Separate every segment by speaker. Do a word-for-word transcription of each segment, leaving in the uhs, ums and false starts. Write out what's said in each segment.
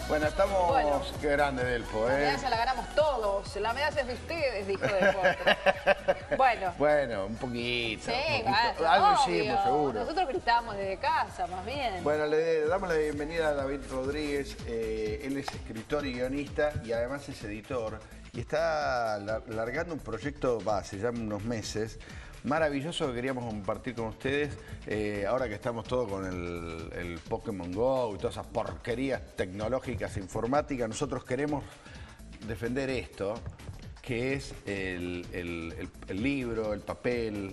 Speaker 1: Bueno, estamos...
Speaker 2: Bueno.
Speaker 1: Qué grande Delfo,
Speaker 2: La
Speaker 1: ¿eh?
Speaker 2: medalla la ganamos todos. La medalla es de ustedes, dijo Delfo. Bueno.
Speaker 1: Bueno, un poquito.
Speaker 2: Sí,
Speaker 1: un poquito.
Speaker 2: vaya,
Speaker 1: Algo
Speaker 2: obvio.
Speaker 1: hicimos, seguro.
Speaker 2: Nosotros gritamos desde casa, más bien.
Speaker 1: Bueno, le damos la bienvenida a David Rodríguez. Eh, él es escritor y guionista y además es editor. Y está lar- largando un proyecto, va, hace ya unos meses, maravilloso que queríamos compartir con ustedes. Eh, ahora que estamos todos con el, el Pokémon Go y todas esas porquerías tecnológicas e informáticas, nosotros queremos defender esto, que es el, el- el- el libro, el papel,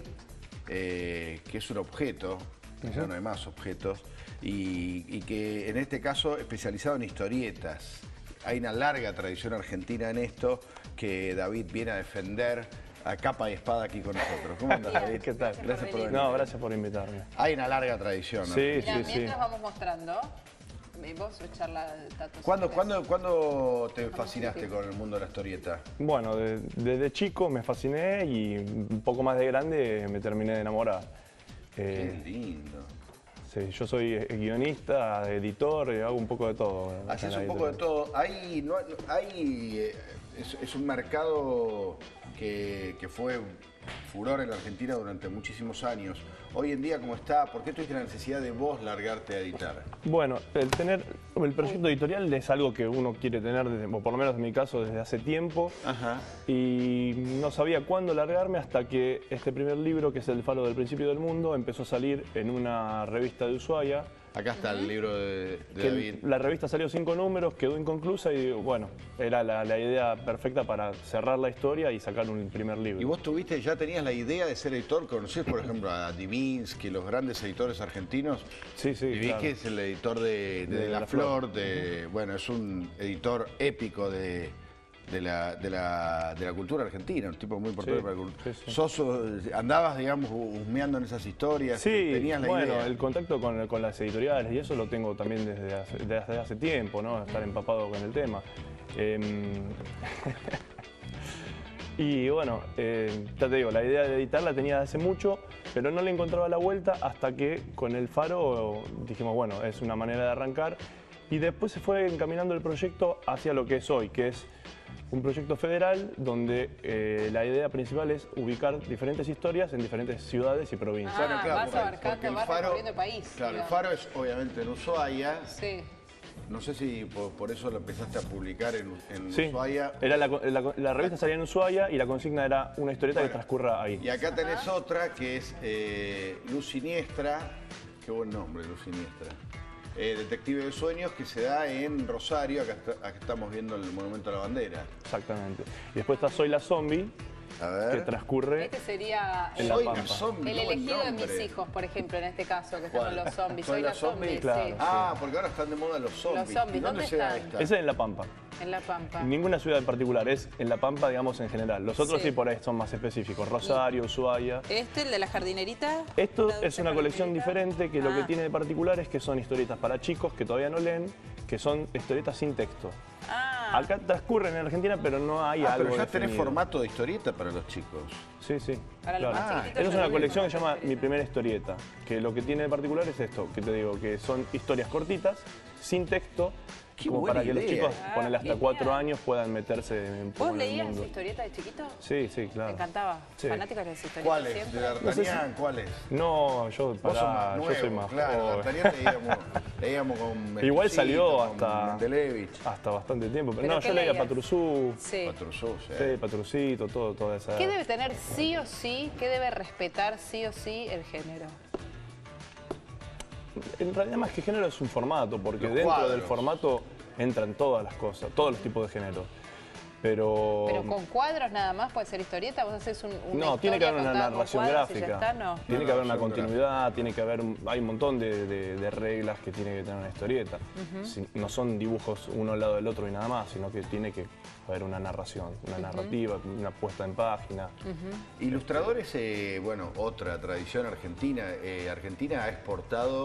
Speaker 1: eh, que es un objeto, ya no hay más objetos, y, y que en este caso especializado en historietas. Hay una larga tradición argentina en esto que David viene a defender a capa y espada aquí con nosotros. ¿Cómo andas, David?
Speaker 3: ¿Qué tal?
Speaker 1: Gracias por venir.
Speaker 3: No, gracias por invitarme.
Speaker 1: Hay una larga tradición, ¿no?
Speaker 3: Sí,
Speaker 2: Mirá,
Speaker 3: sí, sí.
Speaker 2: mientras vamos mostrando, vos charla datos.
Speaker 1: ¿Cuándo, cuándo, ¿Cuándo te fascinaste con el mundo de la historieta?
Speaker 3: Bueno, de- desde chico me fasciné y un poco más de grande me terminé de enamorar.
Speaker 1: Qué
Speaker 3: Eh,
Speaker 1: lindo.
Speaker 3: sí, yo soy guionista, editor, eh, hago un poco de todo. acá
Speaker 1: Haces
Speaker 3: en la
Speaker 1: un poco de
Speaker 3: editorial.
Speaker 1: todo. Hay, no, hay, eh, es, es un mercado que, que fue furor en la Argentina durante muchísimos años. Hoy en día, ¿cómo está? ¿Por qué tuviste la necesidad de vos largarte a editar?
Speaker 3: Bueno, el tener el proyecto editorial es algo que uno quiere tener, desde, o por lo menos en mi caso, desde hace tiempo.
Speaker 1: Ajá.
Speaker 3: Y no sabía cuándo largarme hasta que este primer libro, que es El Faro del Principio del Mundo, empezó a salir en una revista de Ushuaia.
Speaker 1: Acá está el libro de, de
Speaker 3: Que
Speaker 1: David.
Speaker 3: la revista salió cinco números, quedó inconclusa y bueno, era la, la idea perfecta para cerrar la historia y sacar un primer libro.
Speaker 1: ¿Y vos tuviste, ya tenías la idea de ser editor? ¿Conocés, por ejemplo, a Divinsky, los grandes editores argentinos?
Speaker 3: Sí, sí,
Speaker 1: Divinsky
Speaker 3: claro.
Speaker 1: es el editor de, de,
Speaker 3: De
Speaker 1: De La,
Speaker 3: La
Speaker 1: Flor,
Speaker 3: Flor.
Speaker 1: de, bueno, es un editor épico de, de, la, de, la, de la cultura argentina, un tipo muy importante
Speaker 3: Sí,
Speaker 1: para la cultura.
Speaker 3: sí, sí.
Speaker 1: Sos, eh, andabas, digamos, husmeando en esas historias,
Speaker 3: Sí,
Speaker 1: tenías la
Speaker 3: bueno,
Speaker 1: idea.
Speaker 3: el contacto con, con las editoriales y eso lo tengo también desde hace, desde hace tiempo, ¿no? Estar empapado con el tema. Em, y bueno, eh, ya te digo, la idea de editar la tenía desde hace mucho, pero no le encontraba la vuelta hasta que con El Faro dijimos, bueno, es una manera de arrancar. Y después se fue encaminando el proyecto hacia lo que es hoy, que es un proyecto federal donde eh, la idea principal es ubicar diferentes historias en diferentes ciudades y provincias.
Speaker 2: Ah, vas
Speaker 1: porque-
Speaker 2: abarcando,
Speaker 1: porque el
Speaker 2: vas
Speaker 1: Faro-
Speaker 2: recorriendo el país,
Speaker 1: Claro, el
Speaker 2: digamos.
Speaker 1: Faro es obviamente en Ushuaia.
Speaker 2: Sí.
Speaker 1: No sé si por, por eso lo empezaste a publicar en, en
Speaker 3: Sí,
Speaker 1: Ushuaia.
Speaker 3: era la, la- la revista salía en Ushuaia y la consigna era una historieta
Speaker 1: Bueno,
Speaker 3: que transcurra ahí.
Speaker 1: Y acá tenés otra que es eh, Luz Siniestra. Qué buen nombre, Luz Siniestra. Eh, Detective de Sueños, que se da en Rosario. Acá, está- acá estamos viendo el Monumento a la Bandera.
Speaker 3: Exactamente. Y después está Soy la Zombie,
Speaker 1: A
Speaker 3: que
Speaker 1: ver.
Speaker 3: transcurre
Speaker 2: Este sería
Speaker 3: En
Speaker 2: el,
Speaker 3: La
Speaker 1: Soy
Speaker 3: Pampa.
Speaker 1: la zombie.
Speaker 2: el
Speaker 1: qué buen
Speaker 2: elegido de mis
Speaker 1: nombre.
Speaker 2: hijos, por ejemplo, en este caso, que
Speaker 1: ¿Cuál?
Speaker 2: están los zombies.
Speaker 1: ¿Soy
Speaker 2: Soy
Speaker 1: la
Speaker 2: la zombie,
Speaker 3: zombie? Claro.
Speaker 2: sí.
Speaker 1: Ah, porque ahora están de moda los zombies.
Speaker 2: zombies,
Speaker 1: ¿Y ¿Dónde,
Speaker 2: ¿dónde
Speaker 1: será
Speaker 2: están?
Speaker 1: esta?
Speaker 3: Esa es en La Pampa.
Speaker 2: En La Pampa.
Speaker 3: Ninguna ciudad en particular, es en La Pampa, digamos, en general. Los otros
Speaker 2: Sí.
Speaker 3: sí, por ahí son más específicos. Rosario, Ushuaia.
Speaker 4: Este, el de la jardinerita.
Speaker 3: Esto
Speaker 4: la dulce
Speaker 3: es una colección
Speaker 4: jardinerita.
Speaker 3: diferente que lo que
Speaker 4: Ah.
Speaker 3: tiene de particular es que son historietas para chicos que todavía no leen, que son historietas sin texto.
Speaker 4: Ah,
Speaker 3: Acá transcurren en Argentina, pero no hay
Speaker 1: Ah,
Speaker 3: algo
Speaker 1: pero ya tenés
Speaker 3: definido.
Speaker 1: formato de historieta para los chicos.
Speaker 3: Sí, sí.
Speaker 2: Para los
Speaker 3: claro.
Speaker 2: más chiquititos
Speaker 3: Esta es
Speaker 2: ya
Speaker 3: una
Speaker 2: tienen
Speaker 3: colección que se
Speaker 2: formato
Speaker 3: llama
Speaker 2: de
Speaker 3: Mi Primera Historieta, que lo que tiene de particular es esto, que te digo, que son historias cortitas, sin texto,
Speaker 1: Qué
Speaker 3: como
Speaker 1: buena
Speaker 3: para que los
Speaker 1: idea.
Speaker 3: chicos,
Speaker 2: Ah,
Speaker 3: ponele hasta
Speaker 2: genial.
Speaker 3: cuatro años, puedan meterse en un poco
Speaker 2: ¿Vos
Speaker 3: en el
Speaker 2: leías
Speaker 3: mundo.
Speaker 2: historietas de chiquito?
Speaker 3: Sí, sí, claro.
Speaker 2: Me encantaba.
Speaker 3: Sí.
Speaker 2: Fanática de las historietas
Speaker 1: ¿Cuáles?
Speaker 2: siempre.
Speaker 1: ¿De D'Artagnan? ¿Cuáles?
Speaker 3: No, yo,
Speaker 1: Vos sos
Speaker 3: pará,
Speaker 1: más
Speaker 3: yo
Speaker 1: nuevo,
Speaker 3: soy más
Speaker 1: claro.
Speaker 3: joven.
Speaker 1: D'Artagnan leíamos, leíamos con
Speaker 3: Igual
Speaker 1: Mesquita,
Speaker 3: salió
Speaker 1: con
Speaker 3: hasta,
Speaker 1: Mendelevich.
Speaker 3: hasta bastante tiempo. Pero,
Speaker 2: ¿Pero
Speaker 3: no,
Speaker 2: qué
Speaker 3: yo leía
Speaker 2: leías?
Speaker 3: Patrusú,
Speaker 2: Sí.
Speaker 1: Patrusú, sí.
Speaker 3: sí, Patrucito, todo, toda esa.
Speaker 2: ¿Qué debe tener sí o sí, qué debe respetar sí o sí el género?
Speaker 3: En realidad más que género es un formato, porque
Speaker 1: Los
Speaker 3: dentro
Speaker 1: cuadros.
Speaker 3: del formato entran todas las cosas, todos los tipos de género. Pero,
Speaker 2: Pero con cuadros nada más puede ser historieta, vos haces un, una
Speaker 3: no, tiene que haber
Speaker 2: historia
Speaker 3: una
Speaker 2: contada con
Speaker 3: narración
Speaker 2: cuadros y ya
Speaker 3: gráfica.
Speaker 2: está, ¿no?
Speaker 3: Tiene
Speaker 1: Una
Speaker 3: que haber una
Speaker 1: narración
Speaker 3: continuidad, tiene que haber, un- hay un montón de, de- de reglas que tiene que tener una historieta. Si- no son dibujos uno al lado del otro y nada más, sino que tiene que haber una narración, una narrativa, una puesta en página.
Speaker 1: Ilustradores, eh, bueno, otra tradición argentina. Eh, Argentina ha exportado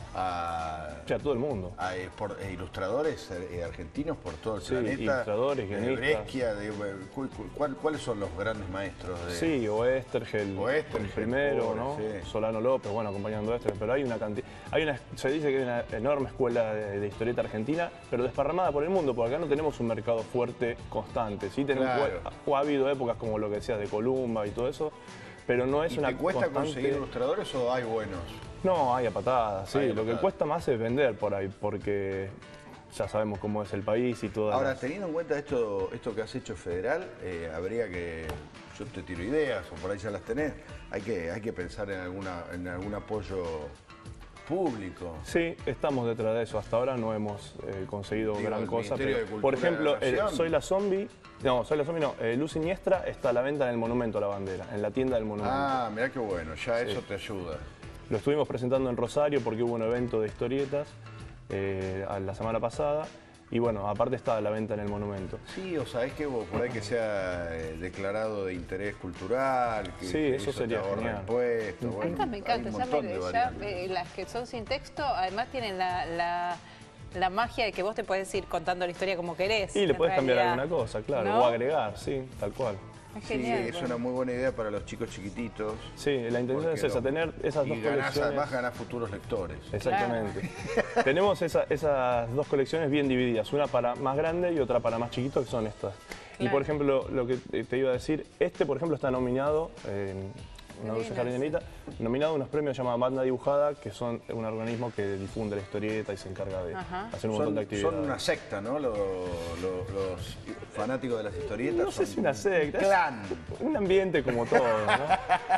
Speaker 1: a,
Speaker 3: Sí, a todo el mundo.
Speaker 1: a, eh, por, eh, ilustradores eh, argentinos por todo el
Speaker 3: Sí,
Speaker 1: planeta.
Speaker 3: ilustradores,
Speaker 1: de
Speaker 3: guionistas.
Speaker 1: Brescia, de, cu- cu- ¿cuál- ¿cuáles son los grandes maestros? De,
Speaker 3: Sí, o Estergel,
Speaker 1: Oestergel,
Speaker 3: el primero,
Speaker 1: pobre,
Speaker 3: ¿no?
Speaker 1: sí.
Speaker 3: Solano López, bueno, acompañando a Estergel, pero hay una cantidad, hay una, se dice que hay una enorme escuela de, de historieta argentina, pero desparramada por el mundo, porque acá no tenemos un mercado fuerte constante. Sí tenemos,
Speaker 1: Claro.
Speaker 3: o ha habido épocas como lo que decías de Columba y todo eso, pero no es
Speaker 1: ¿Y
Speaker 3: una
Speaker 1: te cuesta
Speaker 3: constante.
Speaker 1: conseguir ilustradores o hay buenos?
Speaker 3: No, hay a patadas, sí.
Speaker 1: Hay a
Speaker 3: Lo que
Speaker 1: patadas.
Speaker 3: cuesta más es vender por ahí, porque ya sabemos cómo es el país y todo.
Speaker 1: Ahora, teniendo en cuenta esto, esto que has hecho federal, eh, habría que, yo te tiro ideas, o por ahí ya las tenés, hay que, hay que pensar en, alguna, en algún apoyo público.
Speaker 3: Sí, estamos detrás de eso. Hasta ahora no hemos eh, conseguido
Speaker 1: Digo,
Speaker 3: gran
Speaker 1: el
Speaker 3: cosa.
Speaker 1: Ministerio
Speaker 3: Pero,
Speaker 1: de Cultura
Speaker 3: por
Speaker 1: de
Speaker 3: ejemplo,
Speaker 1: la
Speaker 3: eh,
Speaker 1: Nación.
Speaker 3: Soy la Zombie, no, Soy la Zombie no, eh, Luz Siniestra está a la venta en el Monumento a la Bandera, en la tienda del Monumento.
Speaker 1: Ah, mirá qué bueno, ya eso te ayuda.
Speaker 3: Lo estuvimos presentando en Rosario porque hubo un evento de historietas eh, a la semana pasada. Y bueno, aparte está a la venta en el Monumento.
Speaker 1: Sí, o sabés que vos, por ahí que sea eh, declarado de interés cultural, que,
Speaker 3: Sí,
Speaker 1: que
Speaker 3: eso sería
Speaker 1: te ahorra
Speaker 3: genial.
Speaker 1: impuestos. Bueno,
Speaker 2: Estas me
Speaker 1: hay
Speaker 2: encantan,
Speaker 1: un
Speaker 2: ya,
Speaker 1: montón
Speaker 2: me-
Speaker 1: de
Speaker 2: ya,
Speaker 1: variantes.
Speaker 2: eh, las que son sin texto, además tienen la, la, la magia de que vos te podés ir contando la historia como querés.
Speaker 3: Y le
Speaker 2: en
Speaker 3: puedes cambiar
Speaker 2: realidad.
Speaker 3: alguna cosa, claro,
Speaker 2: ¿No?
Speaker 3: o agregar, sí, tal cual.
Speaker 2: Es
Speaker 1: Sí,
Speaker 2: genial.
Speaker 1: es
Speaker 2: bueno.
Speaker 1: una muy buena idea para los chicos chiquititos.
Speaker 3: Sí, la intención
Speaker 1: porque
Speaker 3: es esa,
Speaker 1: lo-
Speaker 3: tener esas
Speaker 1: y
Speaker 3: dos
Speaker 1: ganás,
Speaker 3: colecciones.
Speaker 1: además ganás futuros lectores.
Speaker 3: Exactamente. Tenemos esa- esas dos colecciones bien divididas, una para más grande y otra para más chiquito, que son estas. Y
Speaker 2: Claro.
Speaker 3: por ejemplo, lo que te te iba a decir, este por ejemplo está nominado, en una dulce
Speaker 2: Divina.
Speaker 3: jardinerita, nominado a unos premios llamados Banda Dibujada, que son un organismo que difunde la historieta y se encarga de
Speaker 2: Ajá.
Speaker 3: hacer un montón de
Speaker 1: Son,
Speaker 3: actividades.
Speaker 1: son una secta, ¿no? Los, los- los fanáticos de las historietas.
Speaker 3: No sé
Speaker 1: son
Speaker 3: si una secta, es
Speaker 1: clan.
Speaker 3: un ambiente como todo, ¿no?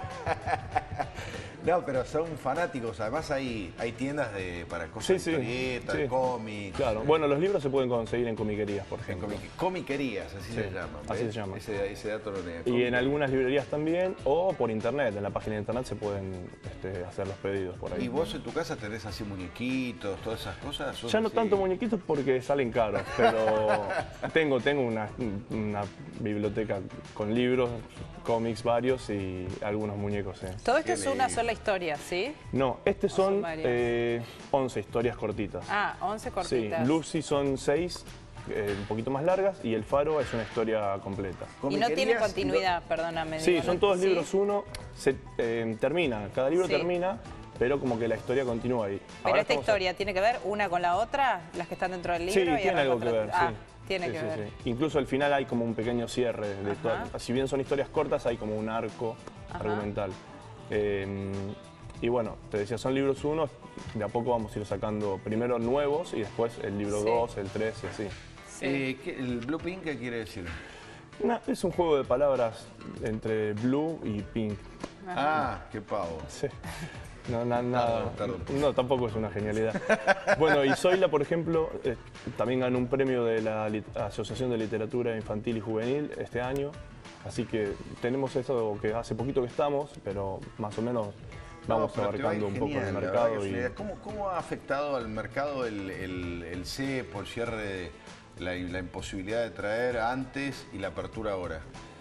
Speaker 1: No, pero son fanáticos. Además hay, hay tiendas de, para cosas
Speaker 3: Sí,
Speaker 1: de
Speaker 3: sí,
Speaker 1: historietas,
Speaker 3: sí.
Speaker 1: de cómics.
Speaker 3: Claro, bueno, los libros se pueden conseguir en comiquerías, por
Speaker 1: En
Speaker 3: ejemplo.
Speaker 1: comic- comiquerías, así
Speaker 3: Sí,
Speaker 1: se llaman.
Speaker 3: así
Speaker 1: ¿ves?
Speaker 3: se llama.
Speaker 1: Ese, ese dato lo tenía.
Speaker 3: Y en
Speaker 1: Comiquerías.
Speaker 3: algunas librerías también, o por internet, en la página de internet se pueden este, hacer los pedidos por ahí.
Speaker 1: ¿Y vos en tu casa tenés así muñequitos, todas esas cosas? ¿Sos
Speaker 3: Ya no
Speaker 1: así?
Speaker 3: tanto muñequitos porque salen caros, pero tengo, tengo una, una biblioteca con libros, cómics varios y algunos muñecos. ¿eh?
Speaker 2: Todo esto
Speaker 1: Qué
Speaker 2: es una
Speaker 1: lindo.
Speaker 2: sola historia, ¿sí?
Speaker 3: No, este
Speaker 2: son
Speaker 3: son
Speaker 2: varias?
Speaker 3: eh, once historias cortitas.
Speaker 2: Ah, once
Speaker 3: sí,
Speaker 2: cortitas.
Speaker 3: Lucy son seis, eh, un poquito más largas, y El Faro es una historia completa.
Speaker 2: Y no tiene
Speaker 1: Comiquerías,
Speaker 2: continuidad, perdóname.
Speaker 3: Sí,
Speaker 2: digo,
Speaker 3: son
Speaker 2: ¿no?
Speaker 3: todos
Speaker 2: ¿Sí?
Speaker 3: libros uno, se eh, termina, cada libro
Speaker 2: Sí.
Speaker 3: termina, pero como que la historia continúa ahí.
Speaker 2: Pero
Speaker 3: Ahora
Speaker 2: esta
Speaker 3: estamos-
Speaker 2: historia, ¿tiene que ver una con la otra? ¿Las que están dentro del libro?
Speaker 3: Sí,
Speaker 2: y
Speaker 3: tiene
Speaker 2: arranca
Speaker 3: algo que
Speaker 2: otra-
Speaker 3: ver,
Speaker 2: Ah,
Speaker 3: sí.
Speaker 2: tiene
Speaker 3: Sí,
Speaker 2: que
Speaker 3: sí,
Speaker 2: ver.
Speaker 3: sí. Incluso al final hay como un pequeño cierre de
Speaker 2: Ajá.
Speaker 3: todas. Si bien son historias cortas, hay como un arco
Speaker 2: Ajá.
Speaker 3: argumental. Eh, y bueno, te decía, son libros uno, de a poco vamos a ir sacando primero nuevos y después el libro
Speaker 2: Sí.
Speaker 3: dos, el tres y así.
Speaker 2: Sí.
Speaker 1: Eh, ¿qué- ¿El Blue Pink qué quiere decir?
Speaker 3: Una- es un juego de palabras entre blue y pink.
Speaker 1: Ah, qué pavo.
Speaker 3: Sí. No, na- nada.
Speaker 1: Tardo, tardo un poco.
Speaker 3: No, tampoco es una genialidad. Bueno, y Zoila, por ejemplo, eh, también ganó un premio de la Lit- Asociación de Literatura Infantil y Juvenil este año. Así que tenemos eso que hace poquito que estamos, pero más o menos vamos
Speaker 1: No, pero te va a ir
Speaker 3: abarcando un poco
Speaker 1: genial,
Speaker 3: el
Speaker 1: la verdad
Speaker 3: mercado.
Speaker 1: que es
Speaker 3: Y...
Speaker 1: una idea. ¿Cómo, ¿Cómo ha afectado al mercado el, el, el cepo, el cierre, de, la, la imposibilidad de traer antes y la apertura ahora?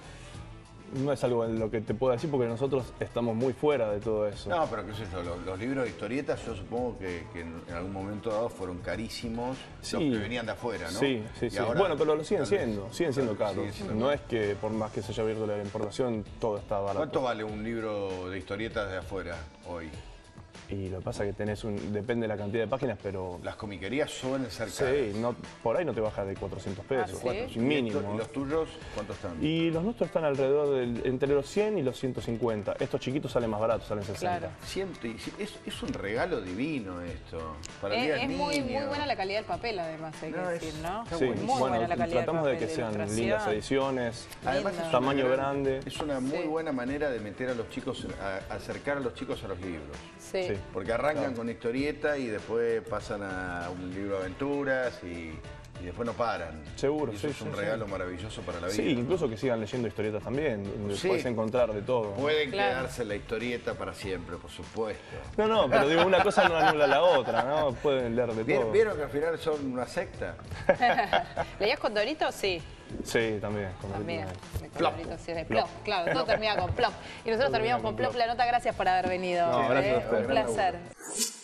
Speaker 3: No es algo en lo que te puedo decir porque nosotros estamos muy fuera de todo eso.
Speaker 1: No, pero qué sé yo, los, los libros de historietas yo supongo que, que en, en algún momento dado fueron carísimos,
Speaker 3: Sí.
Speaker 1: los que venían de afuera, ¿no?
Speaker 3: Sí, sí,
Speaker 1: Y
Speaker 3: sí.
Speaker 1: ahora,
Speaker 3: Bueno, pero lo siguen
Speaker 1: tal vez-
Speaker 3: siendo, siguen siendo
Speaker 1: claro,
Speaker 3: caros.
Speaker 1: siguen siendo
Speaker 3: No
Speaker 1: caros.
Speaker 3: es que por más que se haya abierto la importación, todo está barato.
Speaker 1: ¿Cuánto vale un libro de historietas de afuera hoy?
Speaker 3: Y lo que pasa es que tenés un, depende de la cantidad de páginas, pero
Speaker 1: Las comiquerías suelen ser caras.
Speaker 3: sí, no, por ahí no te baja de cuatrocientos pesos,
Speaker 2: Ah, ¿sí?
Speaker 3: mínimo.
Speaker 1: ¿Y los tuyos cuántos están?
Speaker 3: Y los nuestros están alrededor del, entre los cien y los ciento cincuenta. Estos chiquitos salen más baratos, salen sesenta.
Speaker 2: Claro.
Speaker 1: Ciento y- es, es un regalo divino esto. Para el
Speaker 2: Es,
Speaker 1: día
Speaker 2: es
Speaker 1: del
Speaker 2: muy,
Speaker 1: niño.
Speaker 2: muy buena la calidad del papel, además, hay
Speaker 1: No,
Speaker 2: que
Speaker 1: es-
Speaker 2: decir, ¿no?
Speaker 1: está
Speaker 3: Sí,
Speaker 1: buenísimo.
Speaker 2: Muy
Speaker 3: bueno,
Speaker 2: buena la calidad
Speaker 3: tratamos
Speaker 2: del
Speaker 3: de que
Speaker 2: papel,
Speaker 3: sean
Speaker 2: ilustración.
Speaker 3: lindas ediciones,
Speaker 1: Además,
Speaker 2: Lindo.
Speaker 1: es
Speaker 3: tamaño
Speaker 1: una gran-
Speaker 3: grande.
Speaker 1: Es una muy
Speaker 2: Sí.
Speaker 1: buena manera de meter a los chicos, a, acercar a los chicos a los libros.
Speaker 2: Sí.
Speaker 3: Sí.
Speaker 1: Porque arrancan con historieta y después pasan a un libro de aventuras y, y después no paran.
Speaker 3: Seguro,
Speaker 1: Y eso
Speaker 3: sí,
Speaker 1: es un
Speaker 3: sí,
Speaker 1: regalo maravilloso para la vida.
Speaker 3: Sí, incluso que sigan leyendo historietas también, donde
Speaker 1: Sí.
Speaker 3: puedes encontrar de todo.
Speaker 1: Pueden
Speaker 2: Claro.
Speaker 1: quedarse en la historieta para siempre, por supuesto.
Speaker 3: No, no, pero digo, una cosa no anula la otra, ¿no? Pueden leer de
Speaker 1: ¿Vieron,
Speaker 3: todo.
Speaker 1: vieron que al final son una secta?
Speaker 2: ¿Leías con Dorito? Sí.
Speaker 3: Sí, también. con
Speaker 2: También.
Speaker 3: el-
Speaker 2: Con
Speaker 1: Plop.
Speaker 2: Dorito, sí, de plop. Claro, todo termina con plop. Y nosotros terminamos con plop. La nota, gracias por haber venido.
Speaker 3: No, gracias a
Speaker 2: ¿eh?
Speaker 3: ustedes.
Speaker 2: Un placer.